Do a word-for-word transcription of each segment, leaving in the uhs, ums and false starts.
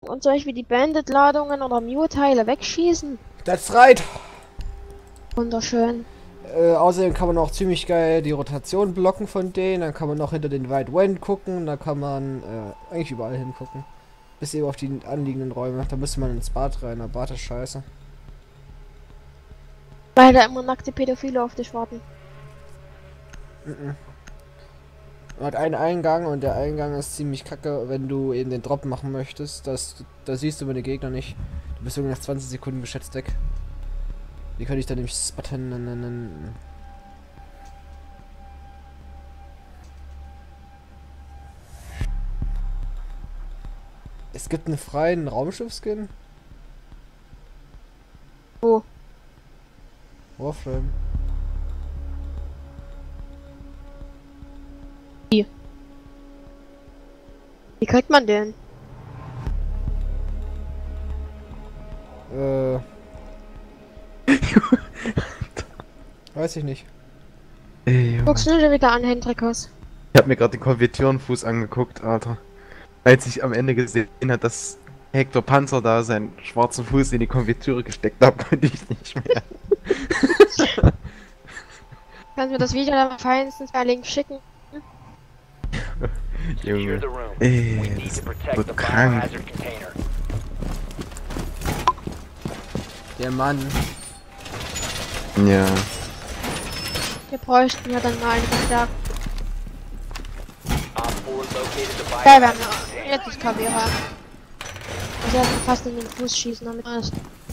Und soll ich wie die Bandit-Ladungen oder Mute-Teile wegschießen? That's right! Wunderschön. Äh, außerdem kann man auch ziemlich geil die Rotation blocken von denen, dann kann man noch hinter den White Wind gucken, da kann man äh, eigentlich überall hingucken. Bis eben auf die anliegenden Räume. Da müsste man ins Bad rein, aber Bad ist scheiße. Weil da immer nackte Pädophile auf dich warten. Mhm. Man hat einen Eingang und der Eingang ist ziemlich kacke, wenn du eben den Drop machen möchtest. Das, da siehst du meine Gegner nicht. Du bist irgendwie nach zwanzig Sekunden geschätzt weg. Die könnte ich dann nämlich spotten. Es gibt einen freien Raumschiff-Skin. Wo? Warframe. Wie? Wie kriegt man den? Äh. Weiß ich nicht. Ey, Guckst du dir wieder an, Hendrikus? ich hab mir gerade den Konvertierenfuß angeguckt, Alter. Als ich am Ende gesehen hat, dass Hector Panzer da seinen schwarzen Fuß in die Konfitüre gesteckt hat, konnte ich nicht mehr. Kannst du mir das Video dann feinstens per Link schicken? Junge. Ey, das wird krank. Der Mann. Ja. Wir bräuchten ja dann mal eine Verstärkung. Ja, wir haben ja jetzt das K W H. Also erst fast in den Fuß schießen, damit alles.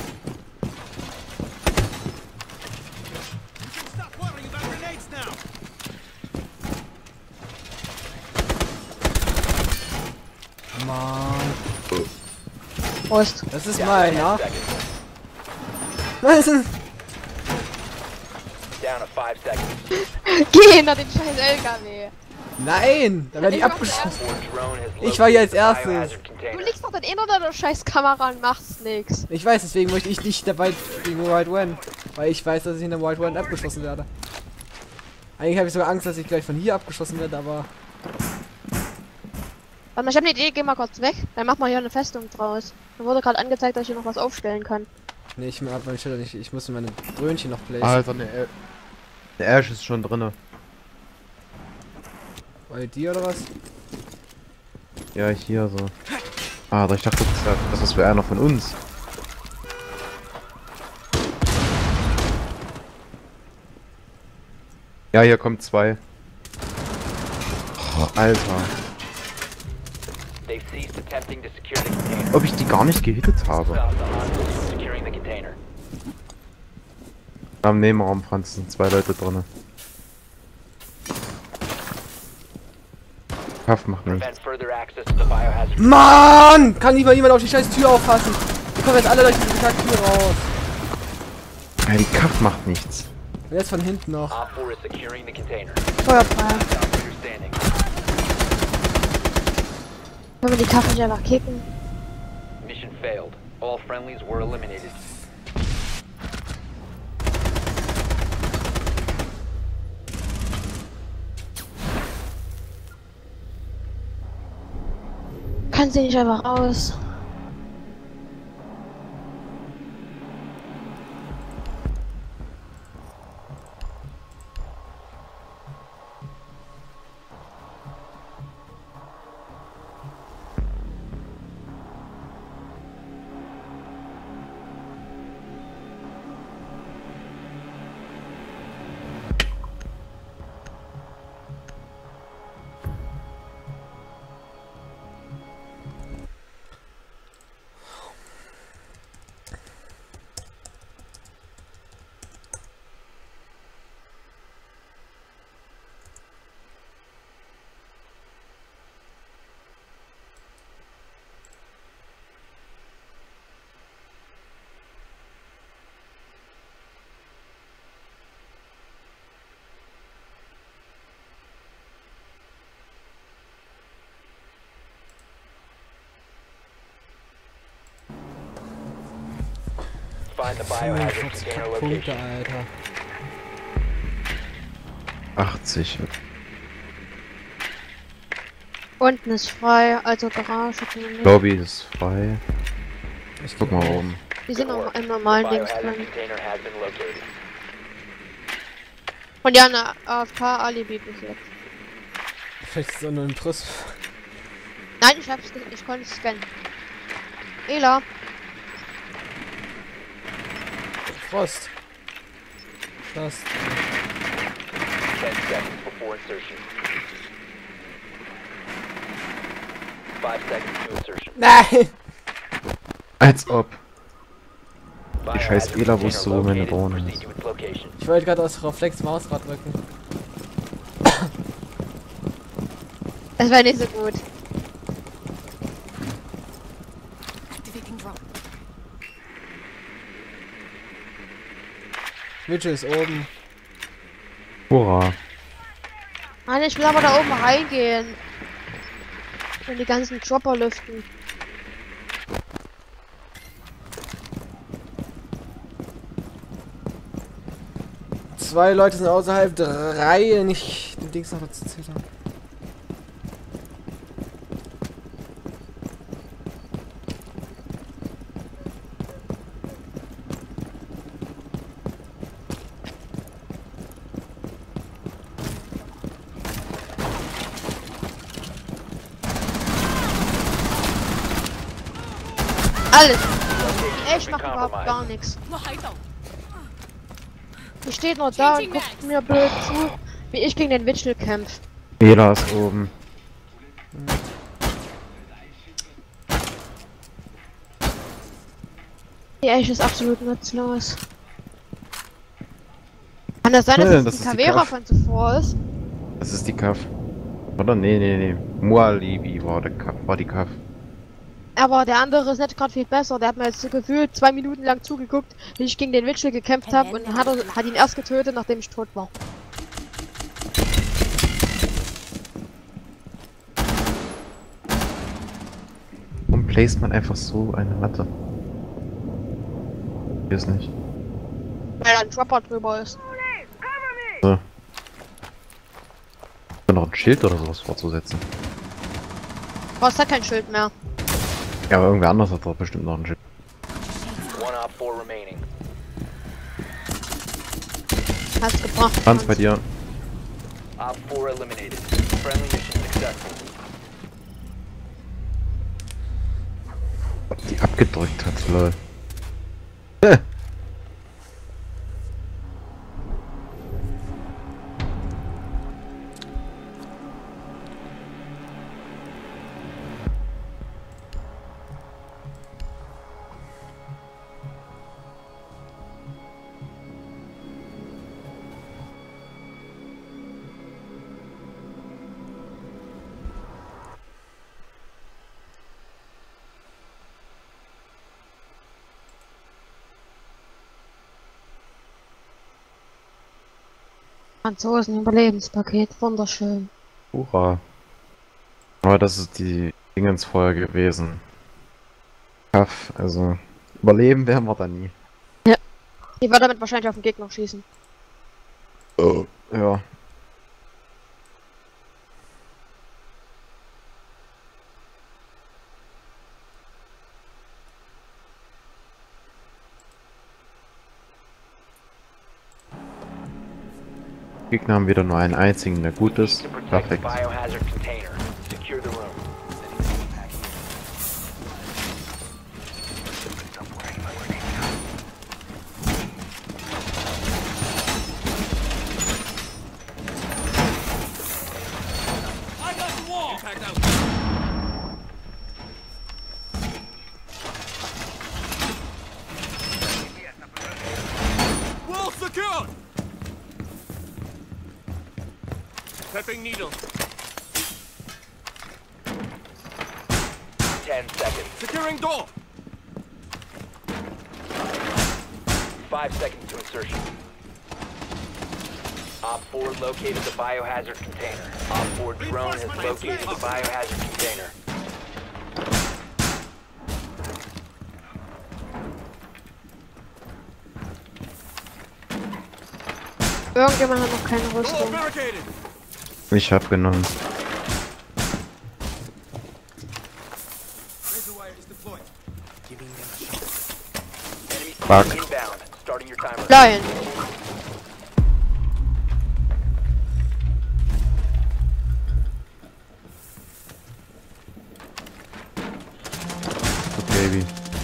Mann. Prost. Das ist meiner. Was ist Geh hinter den scheiß L K W. Nein! Da werde ich Ich mach abgeschossen. Ich war hier als erstes. Du liegst doch dann eh unter der scheiß Kamera und machst nix. Ich weiß, deswegen möchte ich nicht dabei gegen White One. Weil ich weiß, dass ich in der White One abgeschossen werde. Eigentlich habe ich sogar Angst, dass ich gleich von hier abgeschossen werde, aber... Warte mal, ich hab eine Idee, geh mal kurz weg. Dann mach mal hier eine Festung draus. Da wurde gerade angezeigt, dass ich hier noch was aufstellen kann. Nee, ich hab meine Schilder nicht. Ich muss meine Brötchen noch placen. Alter, ne, der Ash ist schon drinne. Bei dir oder was? Ja, hier so. Ah, ich dachte, das, das wäre einer von uns. Ja, hier kommt zwei. Oh, Alter. Ob ich die gar nicht gehittet habe. Am Nebenraum, Franz, sind zwei Leute drinne. Kaff macht nichts. Mann! Kann nicht mal jemand auf die scheiß Tür aufpassen? Wir kommen jetzt alle durch diese Tür raus. Ja, die Kaff macht nichts. Wer ist von hinten noch? Feuerfeuer. Können wir die Kaffee nicht einfach kicken? Mission failed. All friendlies were eliminated. Kann sie nicht einfach raus. Find the biohazard fünfundvierzig container Punkte, location. Alter. achtzig. Unten ist frei, also Garage. Lobby ist frei. Ich Guck mal oben. Die sind Good noch work. im normalen The Dings biohazard drin. container has been located. Und ja, eine A F K-Alibi bis jetzt. Vielleicht ist es auch nur ein Truss. Nein, ich hab's, ge- ich konnte es scannen. Ela, Frost. Frost. Ten seconds before insertion. Five seconds to insertion. Nein! Als ob. Biohazard scheiß Ela container wusste, wo meine located. Drohne Proceed ist. to its location. Ich wollte gerade aus Reflex Mausrad drücken. das wäre nicht so gut. Activating drone. Mitchell ist oben. Hurra. Mann, ich will aber da oben reingehen. Und die ganzen Dropper lüften. Zwei Leute sind außerhalb, drei nicht den Dings noch dazu zählen. Alles. Location has Ich been mach überhaupt gar compromised. nichts. No hideout. Die steht nur da und guckt mir blöd zu, wie ich gegen den Witchel kämpf. Ela ist oben. Die Ash ist absolut nutzlos. Kann das sein, dass Ja, es das das ist ein die Kavera Kaff. von zuvor ist? Das ist die Kaff. Oder? Nee, nee, nee. Mualibi war, der Kaff, war die Kaff. Aber der andere ist nicht gerade viel besser. Der hat mir jetzt so gefühlt zwei Minuten lang zugeguckt, wie ich gegen den Witchel gekämpft habe und hat, er, hat ihn erst getötet, nachdem ich tot war. Warum placed man einfach so eine Matte? Hier ist nicht. Weil da ein Dropper drüber ist. So. Da noch ein Schild oder sowas vorzusetzen. Brauchst halt kein Schild mehr. Ja, aber irgendwer anders hat doch bestimmt noch ein Schild. One op four remaining. Hast gebracht. Franz bei dir. Op four eliminated. Friendly mission successful. Ob die abgedrückt hat, lol. Franzosen Überlebenspaket, wunderschön. Hurra. Aber das ist die Dingens vorher gewesen. Kaff, also überleben werden wir da nie. Die wird damit wahrscheinlich auf den Gegner schießen. Oh. Ja. Gegner haben wieder nur einen einzigen, der gut Need ist. to protect the Perfekt. biohazard container. Secure the room. Wall secured! Prepping needle. Ten seconds. Securing door. Five seconds to insertion. Op four located the biohazard container. Op four drone has located the biohazard container. Irgendjemand hat noch keine Door Rüstung. barricaded. Ich hab genommen. Fuck. Inbound. Starting your timer. Lion. Baby.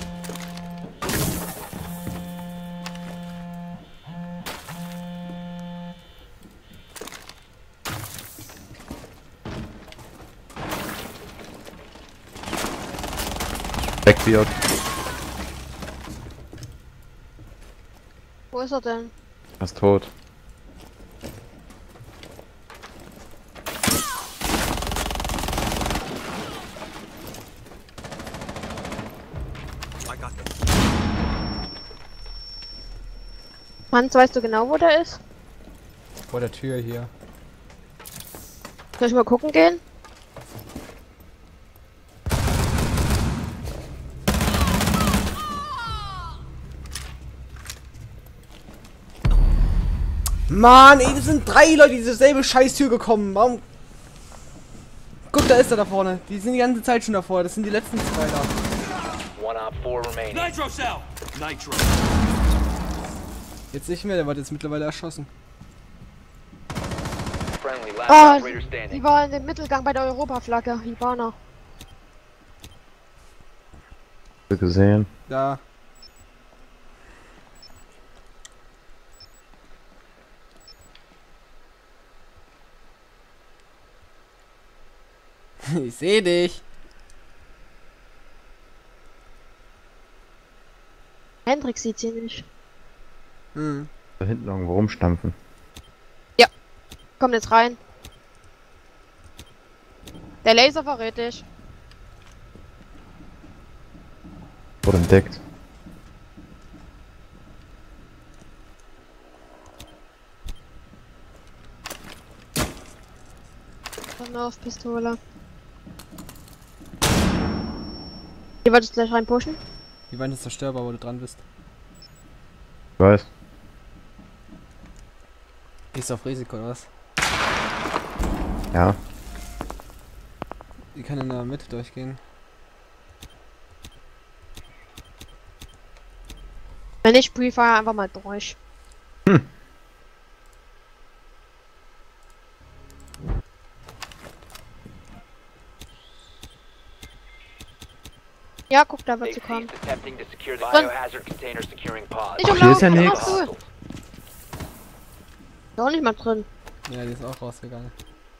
Backfield. Wo ist er denn? Er ist tot. I got them. Hans, weißt du genau, wo der ist? Vor der Tür hier. Soll ich mal gucken gehen? Mann, ey, das sind drei Leute, die diese selbe Scheißtür gekommen. Warum? Guck, da ist er da vorne. Die sind die ganze Zeit schon davor. Das sind die letzten zwei da. One op four remaining. Nitro cell! Nitro. Jetzt nicht mehr, der wird jetzt mittlerweile erschossen. Friendly, last Ah, operator die standing. war in dem Mittelgang bei der Europaflagge. Hibana. Gesehen. Da. Ich seh dich. Hendrik sieht sie nicht. Hm. Da hinten irgendwo rumstampfen. Komm jetzt rein. Der Laser verrät dich. Wurde entdeckt. Komm nur auf Pistole. Ihr wolltest gleich reinpushen? Die Wand ist zerstörbar, wo du dran bist. Ich weiß. Gehst du auf Risiko, oder was? Ja. Die kann in der Mitte durchgehen. Wenn nicht, Pre-Fire einfach mal durch. Hm. Ja, guck, da wird They sie kommen. ceased attempting to secure the Run. biohazard container securing pod. Nicht Hier umlaufen, ist ja was nix. machst du? Ist auch nicht mal drin. Ja, die ist auch rausgegangen.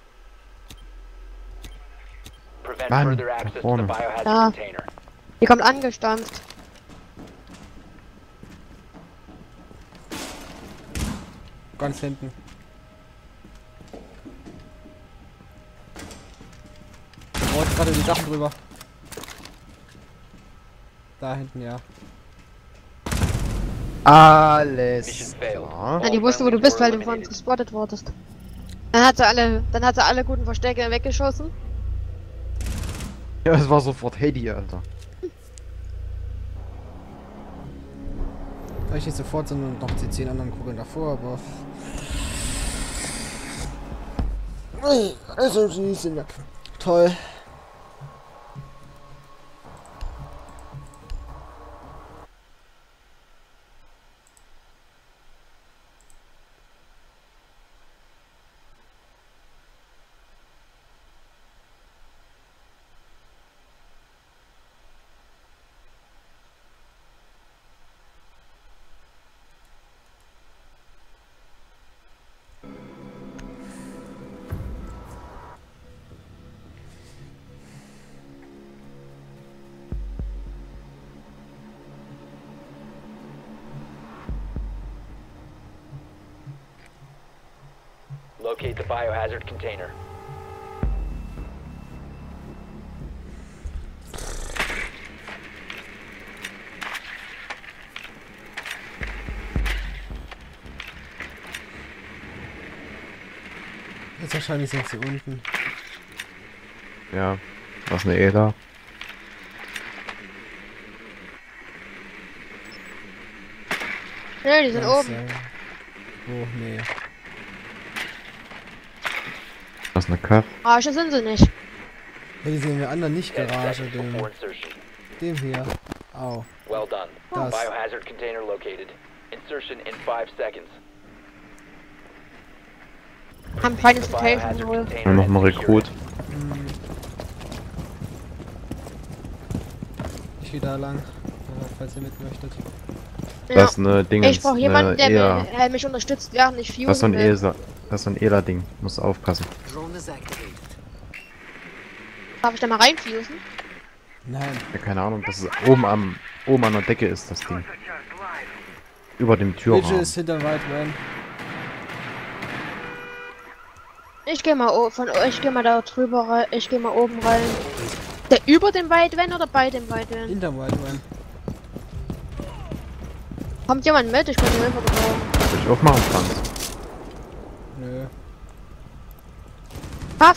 Prevent Mann, further da access to the vorne. biohazard Da. container. Die kommt angestampft. Ganz hinten. Da rollt gerade die Sachen drüber. Da hinten, ja. Alles. Mission failed. klar. Ja, die wusste, wo du bist, weil du von uns gespottet wurdest. Dann hat sie alle, dann hat sie alle guten Verstecke weggeschossen. Ja, es war sofort Hedy, Alter. Vielleicht nicht sofort, sondern noch die zehn anderen Kugeln davor, aber... Also, die sind ja toll. Locate the biohazard container. Jetzt wahrscheinlich sind sie unten. Ja. Was eine Eda. Ne, die sind Kann oben. sein. Oh, nee. Was eine Kaff. Arsch sind sie nicht. Ja, die sind in der anderen nicht Ten Garage, seconds dem, before insertion. dem hier. Au. Well done. Das. Biohazard container located. Insertion in five seconds. Haben Final The Location biohazard wohl. container Und noch and mal secure Rekrut. it. Hm. Ich gehe da lang, ja, falls ihr mit möchtet. Ja. Das ist eine Ding. Ich brauche jemanden, der eher, mir, äh, mich unterstützt, während ich fusen Das ist so ein will. ESA. Das ist so ein ELA-Ding. Musst du aufpassen. Darf ich da mal reinfusen? Nein. Ja, keine Ahnung, das ist oben am oben an der Decke ist das Ding. Über dem Vigil Türrahmen. ist hinter White Van. Ich geh mal o- von ich geh mal da drüber rein, ich geh mal oben rein. Der über dem White Van oder bei dem White Van? Hinter White Van. Kommt jemand mit? Ich bin Hilfe gebrauchen. Soll ich aufmachen, Franz? Nö. Paff!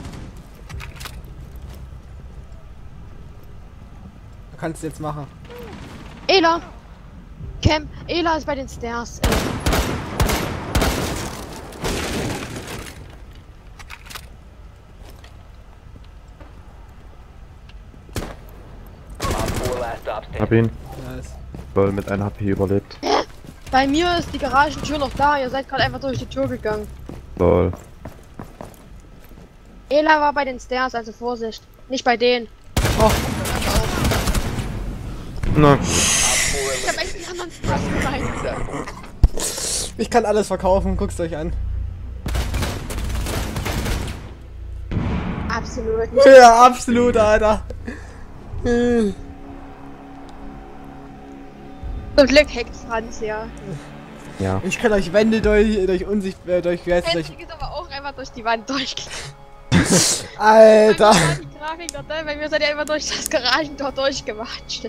Du kannst es jetzt machen. Ela! Cam, Ela ist bei den Stairs. Ey. Op four last stop Hab standing. ihn. Nice. Voll mit einem H P überlebt. Bei mir ist die Garagentür noch da, ihr seid gerade einfach durch die Tür gegangen. Lol. Ela war bei den Stairs, also Vorsicht. Nicht bei denen. Na, Ich hab echt die anderen Stairs gemeint. Ich kann alles verkaufen, guckt's euch an. Absolut. Ja, absolut, Alter. Hm. Zum Glück hackt Franz, ja. ja. Ich kann euch Wände durch, durch Unsicht, äh, durch, wie heißt es, durch, Hendrik ist aber auch einfach durch die Wand durchgegangen. Alter. Bei mir war die Grafik noch da, bei mir seid ihr einfach durch das Garagentor durchgewatscht.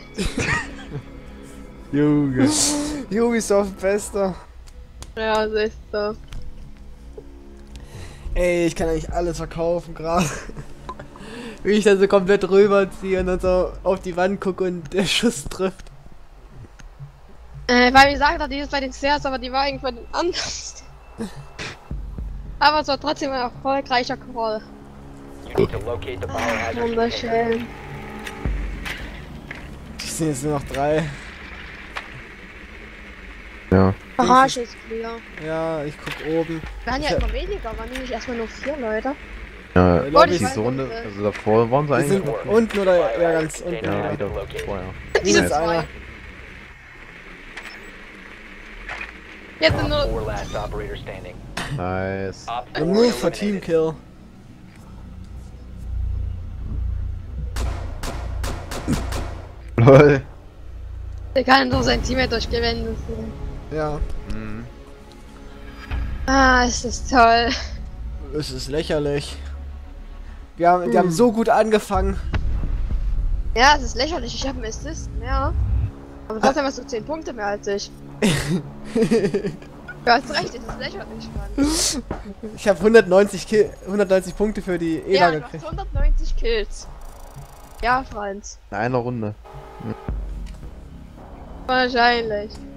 Junge. Ubisoft bester. Ja, so ist so. Ey, ich kann eigentlich alles verkaufen gerade. Wie ich dann so komplett rüberziehe und dann so auf die Wand gucke und der Schuss trifft. Äh, weil wir sagen, die ist bei den Stairs, aber die war irgendwie bei den anderen. Aber es war trotzdem ein erfolgreicher Call. You need to locate the biohazard container. Wunderschön. Ich sehe jetzt nur noch drei. Ja. Garage ist clear. Ja, ich guck oben. Waren ja Ich hab- immer weniger, waren nämlich erstmal nur vier Leute. Ja, Äh, Leute, die ich weiß Zone, nicht. also davor waren sie Wir eigentlich. sind auch- unten oder ja, ganz unten. Ja, Ja, Ja, wieder vorher. Diese Nice. zwei. Jetzt sind Op nur. four last operator standing. Nice. Op The four move for eliminated. Team Kill. Lol. Der kann doch sein Teammate durchgewinnen. Ja, Mhm. Ah, ist das toll. es ist lächerlich. Wir haben, die haben so gut angefangen. Ja, es ist lächerlich. Ich habe einen Assist mehr. Aber trotzdem hast du zehn Punkte mehr als ich. Du hast recht, es ist lächerlich, Mann. Ich habe hundertneunzig, Ki hundertneunzig Punkte für die E L A Ja, du gekriegt. hast hundertneunzig Kills. Ja, Franz. In einer Runde. Wahrscheinlich.